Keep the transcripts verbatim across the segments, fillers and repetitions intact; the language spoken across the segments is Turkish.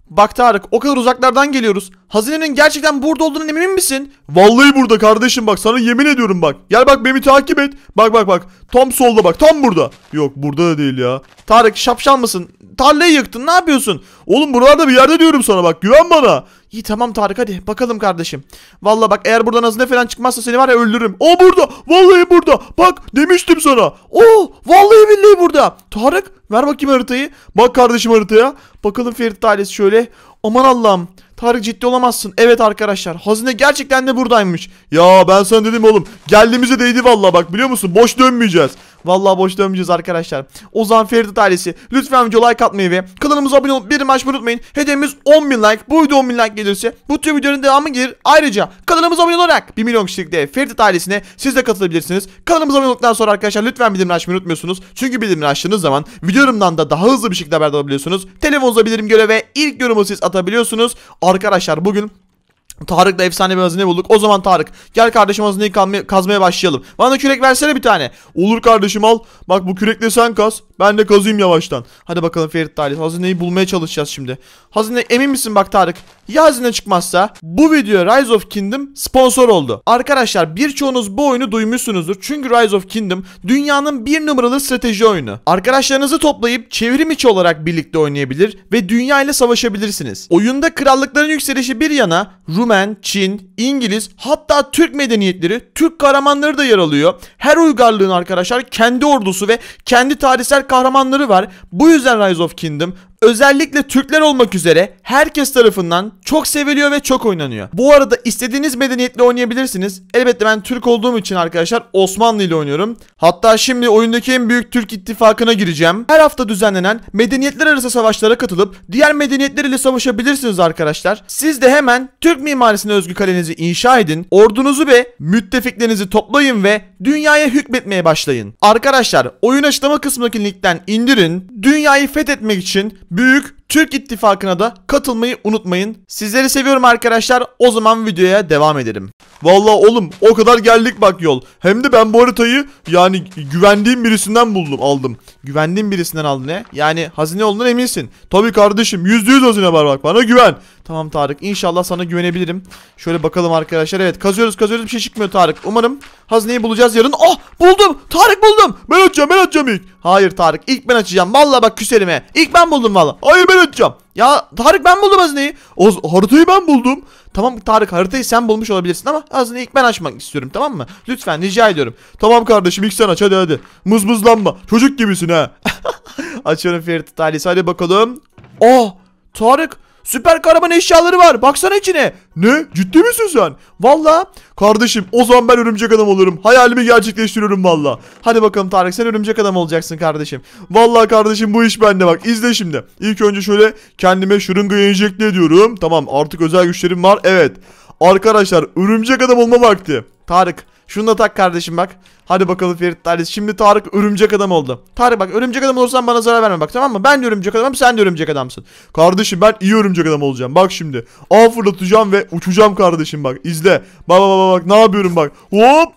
Bak Tarık, o kadar uzaklardan geliyoruz. Hazinenin gerçekten burada olduğunun emin misin? Vallahi burada kardeşim, bak sana yemin ediyorum bak. Gel bak, beni takip et. Bak bak bak. Tam solda bak, tam burada. Yok, burada da değil ya. Tarık, şapşal mısın? Tarlayı yıktın, ne yapıyorsun? Oğlum buralarda bir yerde diyorum sana, bak güven bana. İyi tamam Tarık, hadi bakalım kardeşim. Vallahi bak, eğer buradan hazine falan çıkmazsa seni var ya öldürürüm. O burada. Vallahi burada. Bak demiştim sana. Oo, vallahi billahi burada. Tarık, ver bakayım haritayı. Bak kardeşim haritaya. Bakalım Ferit ailesi şöyle. Aman Allah'ım. Tarık, ciddi olamazsın. Evet arkadaşlar, hazine gerçekten de buradaymış. Ya ben sana dedim oğlum. Geldiğimize değdi vallahi, bak biliyor musun? Boş dönmeyeceğiz. Vallahi boş dönmeyeceğiz arkadaşlar. O zaman Ferit ailesi, lütfen video like atmayı ve kanalımıza abone olup bir maç unutmayın. Hedefimiz on bin like. Bu video on bin like gelirse bu tür videonun devamı gelir. Ayrıca kanalımıza abone olarak bir milyon kişilikte Ferit ailesine siz de katılabilirsiniz. Kanalımıza abone olduktan sonra arkadaşlar lütfen bildirim açmayı unutmuyorsunuz. Çünkü bildirim açtığınız zaman videolarımdan da daha hızlı bir şekilde haberdar olabiliyorsunuz. Telefonunuza bildirim göre ve ilk yorumu siz atabiliyorsunuz. Arkadaşlar bugün Tarık'la efsane bir hazine bulduk. O zaman Tarık, gel kardeşim, hazineyi kazmaya başlayalım. Bana kürek versene bir tane. Olur kardeşim, al. Bak bu kürekle sen kaz. Ben de kazıyım yavaştan. Hadi bakalım Ferit ailesi, hazineyi bulmaya çalışacağız şimdi. Hazine, emin misin bak Tarık? Ya hazine çıkmazsa? Bu video Rise of Kingdom sponsor oldu. Arkadaşlar birçoğunuz bu oyunu duymuşsunuzdur. Çünkü Rise of Kingdom dünyanın bir numaralı strateji oyunu. Arkadaşlarınızı toplayıp çevrim içi olarak birlikte oynayabilir ve dünya ile savaşabilirsiniz. Oyunda krallıkların yükselişi bir yana, Rumen, Çin, İngiliz, hatta Türk medeniyetleri, Türk kahramanları da yer alıyor. Her uygarlığın arkadaşlar kendi ordusu ve kendi tarihsel kahramanları var. Bu yüzden Rise of Kingdom özellikle Türkler olmak üzere herkes tarafından çok seviliyor ve çok oynanıyor. Bu arada istediğiniz medeniyetle oynayabilirsiniz. Elbette ben Türk olduğum için arkadaşlar Osmanlı ile oynuyorum. Hatta şimdi oyundaki en büyük Türk ittifakına gireceğim. Her hafta düzenlenen medeniyetler arası savaşlara katılıp diğer medeniyetler ile savaşabilirsiniz arkadaşlar. Siz de hemen Türk mimarisine özgü kalenizi inşa edin. Ordunuzu ve müttefiklerinizi toplayın ve dünyaya hükmetmeye başlayın. Arkadaşlar oyun açıklama kısmındaki linkten indirin. Dünyayı fethetmek için büyük Türk ittifakına da katılmayı unutmayın. Sizleri seviyorum arkadaşlar. O zaman videoya devam edelim. Vallahi oğlum o kadar geldik bak yol. Hem de ben bu haritayı yani güvendiğim birisinden buldum, aldım. Güvendiğim birisinden aldın he? Yani hazine olduğundan eminsin. Tabii kardeşim, yüzde yüz hazine var, bak bana güven. Tamam Tarık, inşallah sana güvenebilirim. Şöyle bakalım arkadaşlar. Evet, kazıyoruz kazıyoruz, bir şey çıkmıyor Tarık. Umarım hazineyi bulacağız yarın. Ah, buldum Tarık, buldum. Ben açacağım ben açacağım ilk. Hayır Tarık, ilk ben açacağım. Vallahi bak küserim he. İlk ben buldum vallahi. Hayır, ben açacağım. Ya Tarık, ben buldum hazineyi. O haritayı ben buldum. Tamam Tarık, haritayı sen bulmuş olabilirsin ama hazineyi ilk ben açmak istiyorum, tamam mı? Lütfen rica ediyorum. Tamam kardeşim, ilk sen aç, hadi hadi. Mızmızlanma, çocuk gibisin ha. Açıyorum Ferit ailesi, hadi bakalım. Oh Tarık, süper kahraman eşyaları var, baksana içine. Ne, ciddi misin sen? Vallahi. Kardeşim o zaman ben örümcek adam olurum. Hayalimi gerçekleştiriyorum valla. Hadi bakalım Tarık, sen örümcek adam olacaksın kardeşim. Vallahi kardeşim bu iş bende, bak izle şimdi. İlk önce şöyle kendime şırıngayı enjekte ediyorum. Tamam, artık özel güçlerim var, evet. Arkadaşlar örümcek adam olma vakti. Tarık, şunu da tak kardeşim bak. Hadi bakalım Ferit ailesi. Şimdi Tarık örümcek adam oldu. Tarık bak, örümcek adam olursan bana zarar verme bak, tamam mı? Ben de örümcek adamım, sen de örümcek adamsın. Kardeşim ben iyi örümcek adam olacağım. Bak şimdi. Ağ fırlatacağım ve uçacağım kardeşim, bak izle. Bak bak bak bak ne yapıyorum bak. Hop.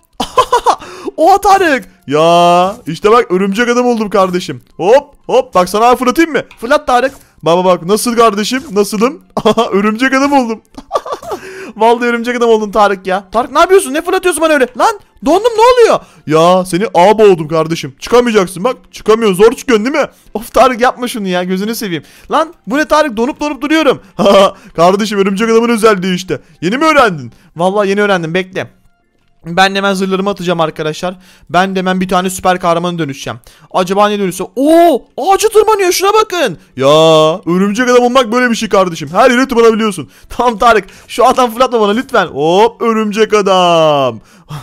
Oha Tarık. Ya işte bak, örümcek adam oldum kardeşim. Hop hop, bak sana ağ fırlatayım mı? Fırlat Tarık. Baba bak nasıl kardeşim, nasılım? Örümcek adam oldum. Vallahi örümcek adam oldun Tarık ya. Tarık ne yapıyorsun? Ne fırlatıyorsun bana öyle? Lan dondum, ne oluyor? Ya seni ağa boğdum kardeşim. Çıkamayacaksın bak. Çıkamıyorsun, zor çıkıyorsun değil mi? Of Tarık, yapma şunu ya, gözünü seveyim. Lan bu ne Tarık, donup donup duruyorum. Kardeşim örümcek adamın özelliği işte. Yeni mi öğrendin? Vallahi yeni öğrendim, bekle. Ben de hemen zırhlarımı atacağım arkadaşlar. Ben de hemen bir tane süper kahramana dönüşeceğim. Acaba ne dönüşse? Oo, ağaca tırmanıyor, şuna bakın. Ya örümcek adam olmak böyle bir şey kardeşim. Her yere tırmanabiliyorsun. Tamam Tarık, şu adam fırlatma bana lütfen. Hop, örümcek adam.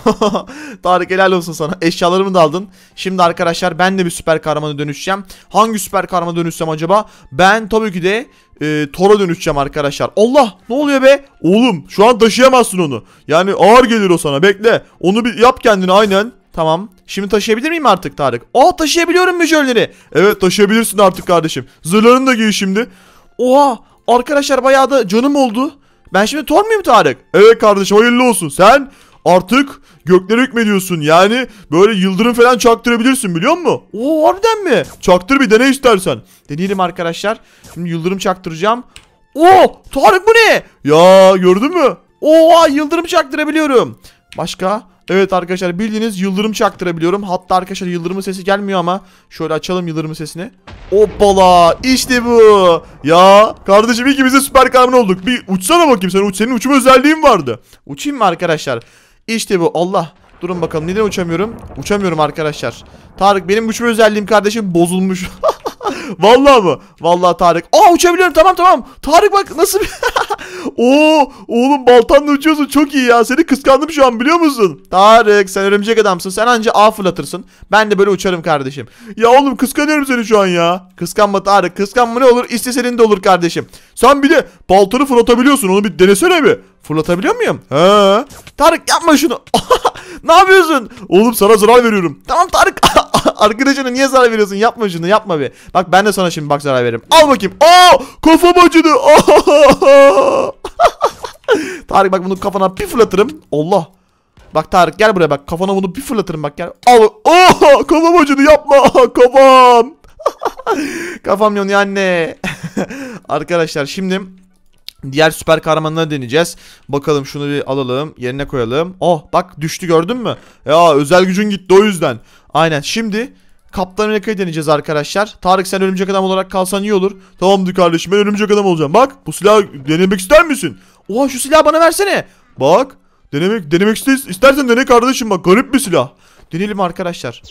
Tarık helal olsun sana. Eşyalarımı da aldın. Şimdi arkadaşlar ben de bir süper kahramana dönüşeceğim. Hangi süper kahramana dönüşsem acaba? Ben tabii ki de e, Thor'a dönüşeceğim arkadaşlar. Allah, ne oluyor be? Oğlum şu an taşıyamazsın onu. Yani ağır gelir o sana, bekle. Onu bir yap kendine aynen. Tamam. Şimdi taşıyabilir miyim artık Tarık? Aa, taşıyabiliyorum mücevherleri. Evet, taşıyabilirsin artık kardeşim. Zırhlarını da giy şimdi. Oha, arkadaşlar bayağı da canım oldu. Ben şimdi Thor muyum Tarık? Evet kardeşim, hayırlı olsun. Sen artık göklere hükmediyorsun. Yani böyle yıldırım falan çaktırabilirsin, biliyor musun? Oo, harbiden mi? Çaktır bir, dene istersen. Deneyelim arkadaşlar. Şimdi yıldırım çaktıracağım. Oo Tarık bu ne? Ya gördün mü? Oha yıldırım çaktırabiliyorum. Başka? Evet arkadaşlar bildiğiniz yıldırım çaktırabiliyorum. Hatta arkadaşlar yıldırımın sesi gelmiyor ama şöyle açalım yıldırımın sesini. Hoppala işte bu. Ya kardeşim ikimiz de süper kahraman olduk. Bir uçsana bakayım sen uç. Senin uçma özelliğin vardı. Uçayım mı arkadaşlar? İşte bu. Allah. Durun bakalım neden uçamıyorum? Uçamıyorum arkadaşlar. Tarık benim uçma özelliğim kardeşim bozulmuş. Vallahi mı? Vallahi Tarık. Aa uçabiliyorum tamam tamam. Tarık bak nasıl bir... Oo oğlum baltanla uçuyorsun çok iyi ya. Seni kıskandım şu an biliyor musun? Tarık sen örümcek adamsın. Sen anca ağ fırlatırsın. Ben de böyle uçarım kardeşim. Ya oğlum kıskanıyorum seni şu an ya. Kıskanma Tarık. Kıskanma ne olur? İstesenin de olur kardeşim. Sen bir de baltanı fırlatabiliyorsun. Onu bir denesene bir. Fırlatabiliyor muyum? He. Tarık yapma şunu. Ne yapıyorsun? Oğlum sana zarar veriyorum. Tamam Tarık. Arkadaşına niye zarar veriyorsun? Yapma şunu yapma bir. Bak ben de sana şimdi bak zarar veririm. Al bakayım. Aa kafam acıdı. Aa! Tarık bak bunu kafana bir fırlatırım. Allah. Bak Tarık gel buraya bak. Kafana bunu bir fırlatırım bak gel. Al. Aa kafam acıdı yapma kafam. Kafam yanıyor anne. Arkadaşlar şimdi diğer süper kahramanları deneyeceğiz. Bakalım şunu bir alalım. Yerine koyalım. Oh bak düştü gördün mü? Ya özel gücün gitti o yüzden. Aynen şimdi Kaptan Amerika'yı deneyeceğiz arkadaşlar. Tarık sen örümcek adam olarak kalsan iyi olur. Tamamdır kardeşim ben örümcek adam olacağım. Bak bu silahı denemek ister misin? Oha şu silahı bana versene. Bak denemek denemek ister, istersen dene kardeşim bak garip bir silah. Deneyelim arkadaşlar.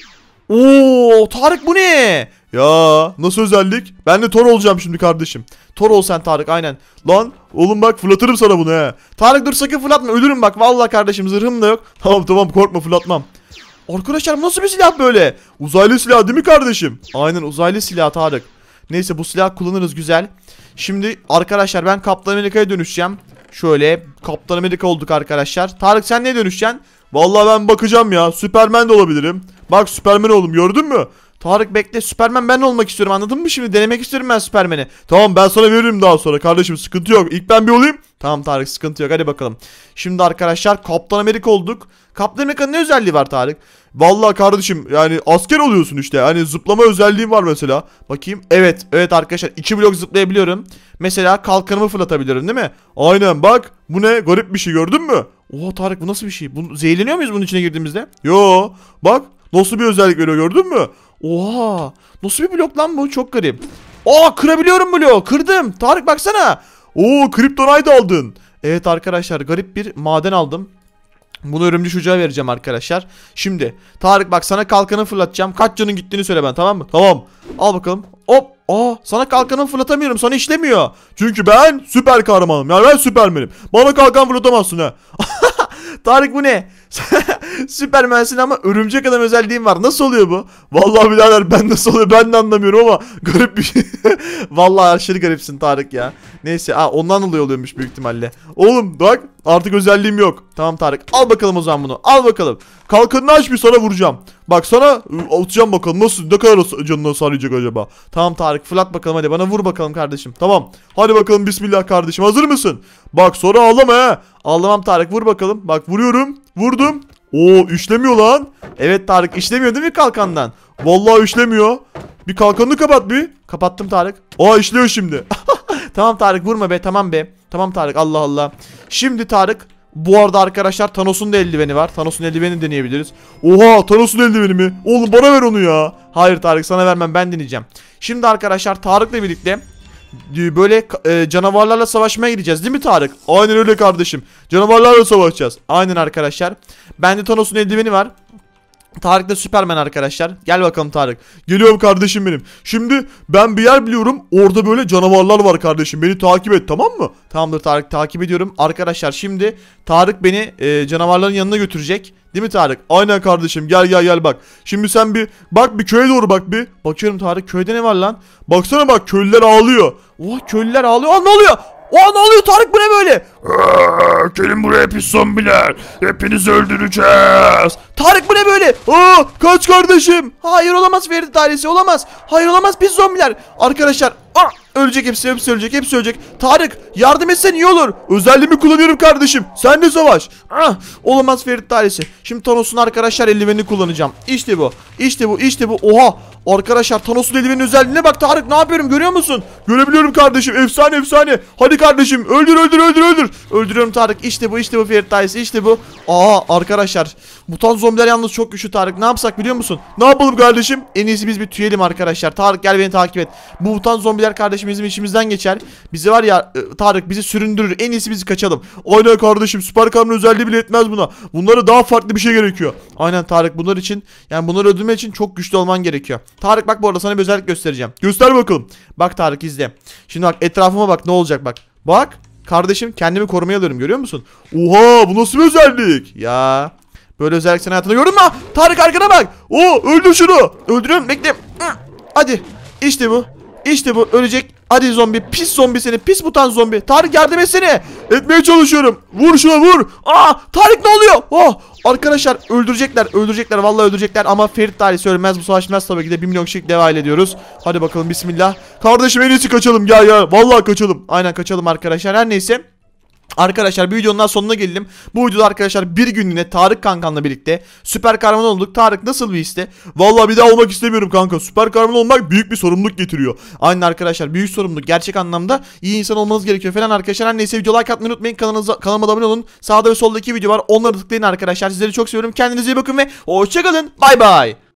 Oo Tarık bu ne? Ya nasıl özellik? Ben de Thor olacağım şimdi kardeşim. Thor ol sen Tarık aynen. Lan oğlum bak fırlatırım sana bunu he. Tarık dur sakın fırlatma ölürüm bak. Vallahi kardeşim zırhım da yok. Tamam tamam korkma fırlatmam. Arkadaşlar bu nasıl bir silah böyle? Uzaylı silah değil mi kardeşim? Aynen uzaylı silah Tarık. Neyse bu silah kullanırız güzel. Şimdi arkadaşlar ben Kaptan Amerika'ya dönüşeceğim. Şöyle Kaptan Amerika olduk arkadaşlar. Tarık sen neye dönüşeceksin? Vallahi ben bakacağım ya. Süpermen de olabilirim. Bak Süpermen oldum gördün mü? Tarık bekle Süpermen ben olmak istiyorum anladın mı şimdi? Denemek istiyorum ben Süpermen'i. Tamam ben sana veririm daha sonra kardeşim sıkıntı yok. İlk ben bir olayım. Tamam Tarık sıkıntı yok hadi bakalım. Şimdi arkadaşlar Kaptan Amerika olduk. Kaptan Amerika'nın ne özelliği var Tarık? Vallahi kardeşim yani asker oluyorsun işte. Hani zıplama özelliğim var mesela. Bakayım. Evet evet arkadaşlar iki blok zıplayabiliyorum. Mesela kalkanımı fırlatabiliyorum değil mi? Aynen bak. Bu ne? Garip bir şey gördün mü? Oha Tarık bu nasıl bir şey? Bu, zehirleniyor muyuz bunun içine girdiğimizde? Yo. Bak nasıl bir özellik veriyor gördün mü? Oha. Nasıl bir blok lan bu? Çok garip. Aa kırabiliyorum bloğu. Kırdım. Tarık baksana. Oo Kryptonite aldın. Evet arkadaşlar garip bir maden aldım. Bunu örümcek çocuğa vereceğim arkadaşlar. Şimdi Tarık bak sana kalkanı fırlatacağım. Kaç canın gittiğini söyle ben tamam mı? Tamam. Al bakalım. Hop. Aa sana kalkanı fırlatamıyorum. Sana işlemiyor. Çünkü ben süper kahramanım. Yani ben süpermenim. Bana kalkan fırlatamazsın ha. Tarık bu ne? Süpermensin ama örümcek adam özelliğin var. Nasıl oluyor bu? Vallahi birader ben nasıl oluyor ben de anlamıyorum ama garip bir şey. Vallahi aşırı garipsin Tarık ya. Neyse aa, ondan dolayı oluyormuş büyük ihtimalle. Oğlum bak artık özelliğim yok. Tamam Tarık al bakalım o zaman bunu. Al bakalım. Kalkanını aç bir sana vuracağım. Bak sana atacağım bakalım nasıl ne kadar canına saracak acaba. Tamam Tarık fırlat bakalım hadi bana vur bakalım kardeşim. Tamam hadi bakalım bismillah kardeşim hazır mısın? Bak sonra ağlama he. Ağlamam Tarık vur bakalım. Bak vuruyorum vurdum. Oo işlemiyor lan. Evet Tarık işlemiyor değil mi kalkandan? Vallahi işlemiyor. Bir kalkanını kapat bir. Kapattım Tarık. Aa işliyor şimdi. Tamam Tarık vurma be tamam be. Tamam Tarık Allah Allah. Şimdi Tarık bu arada arkadaşlar Thanos'un da eldiveni var. Thanos'un eldivenini deneyebiliriz. Oha Thanos'un eldiveni mi? Oğlum bana ver onu ya. Hayır Tarık sana vermem ben deneyeceğim. Şimdi arkadaşlar Tarık'la birlikte böyle e, canavarlarla savaşmaya gideceğiz değil mi Tarık? Aynen öyle kardeşim. Canavarlarla savaşacağız. Aynen arkadaşlar. Bende Thanos'un eldiveni var. Tarık da Süperman arkadaşlar. Gel bakalım Tarık. Geliyorum kardeşim benim. Şimdi ben bir yer biliyorum. Orada böyle canavarlar var kardeşim. Beni takip et tamam mı? Tamamdır Tarık takip ediyorum. Arkadaşlar şimdi Tarık beni e, canavarların yanına götürecek. Değil mi Tarık? Aynen kardeşim gel gel gel bak. Şimdi sen bir bak bir köye doğru bak bir. Bakıyorum Tarık köyde ne var lan? Baksana bak köylüler ağlıyor. Oh köylüler ağlıyor. Aa ne oluyor? Aa ne oluyor Tarık bu ne böyle? Gelin buraya pis zombiler. Hepinizi öldüreceğiz. Tarık bu ne böyle? Aa, kaç kardeşim. Hayır olamaz, Ferit ailesi olamaz. Hayır olamaz, pis zombiler. Arkadaşlar ah, ölecek hepsi, hepsi ölecek, hepsi ölecek. Tarık yardım etsen iyi olur. Özelliğimi kullanıyorum kardeşim. Sen de savaş. Ah, olamaz Ferit ailesi. Şimdi Thanos'un arkadaşlar eldivenini kullanacağım. İşte bu. İşte bu. İşte bu. Oha. Arkadaşlar Thanos'un eldivenin özelliğine bak Tarık, ne yapıyorum görüyor musun? Görebiliyorum kardeşim. Efsane efsane. Hadi kardeşim öldür öldür öldür öldür. Öldürüyorum Tarık. İşte bu. İşte bu Ferit ailesi. İşte bu. Aa arkadaşlar. Mutant zombiler yalnız çok güçlü Tarık. Ne yapsak biliyor musun? Ne yapalım kardeşim? En iyisi biz bir tüyelim arkadaşlar. Tarık gel beni takip et. Bu mutant zombiler kardeşim bizim işimizden geçer. Bizi var ya e, Tarık bizi süründürür. En iyisi biz kaçalım. Aynen kardeşim. Süper kahraman özelliği bile yetmez buna. Bunlara daha farklı bir şey gerekiyor. Aynen Tarık, bunlar için yani bunları öldürmek için çok güçlü olman gerekiyor. Tarık bak bu arada sana bir özellik göstereceğim. Göster bakalım. Bak Tarık izle. Şimdi bak etrafıma bak ne olacak bak. Bak kardeşim kendimi korumaya alıyorum görüyor musun? Oha, bu nasıl bir özellik? Ya böyle özellik sen hayatında gördün mü? Tarık arkana bak. Oo, öldür şunu. Öldürüyorum bekle. Hadi işte bu. İşte bu ölecek. Hadi zombi, pis zombi seni, pis mutant zombi. Tarık yardım etsene. Etmeye çalışıyorum. Vur şuna vur. Aa Tarık ne oluyor? Oh arkadaşlar öldürecekler, öldürecekler, vallahi öldürecekler ama Ferit ailesi ölmez, bu savaşmaz tabii ki de. bir milyon kişilik devam ediyoruz. Hadi bakalım bismillah. Kardeşim en iyisi kaçalım ya ya. Vallahi kaçalım. Aynen kaçalım arkadaşlar. Her neyse. Arkadaşlar bir videonun daha sonuna geldim. Bu videoda arkadaşlar bir günlüğüne Tarık kankamla birlikte süper kahraman olduk. Tarık nasıl bir histi? Vallahi bir daha olmak istemiyorum kanka. Süper kahraman olmak büyük bir sorumluluk getiriyor. Aynen arkadaşlar, büyük sorumluluk, gerçek anlamda iyi insan olmanız gerekiyor falan arkadaşlar. Her neyse video like atmayı unutmayın. Kanalınıza, kanalıma da abone olun. Sağda ve solda iki video var. Onları tıklayın arkadaşlar. Sizleri çok seviyorum. Kendinize iyi bakın ve hoşçakalın. Bay bay.